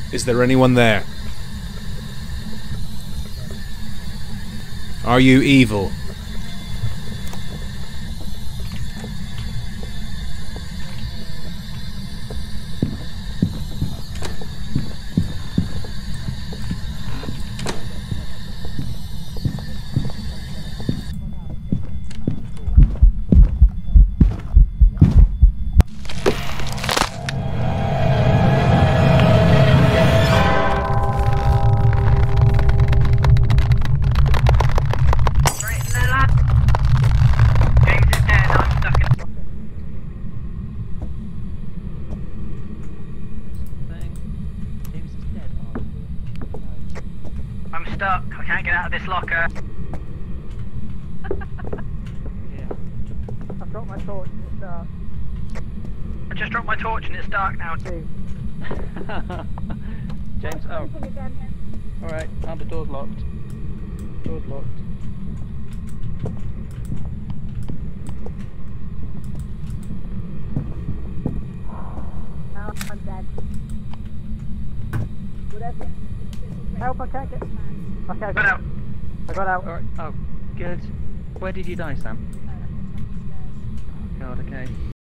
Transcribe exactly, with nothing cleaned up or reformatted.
Is there anyone there? Are you evil? I'm stuck. I can't get out of this locker. Yeah. I've dropped my torch and it's dark. I just dropped my torch and it's dark now too. James, oh. Alright, now the door's locked. Door's locked. Now I'm dead. Whatever. Help, I can't get... Okay, I got out. I got out. Alright, oh, good. Where did you die, Sam? Oh god, okay.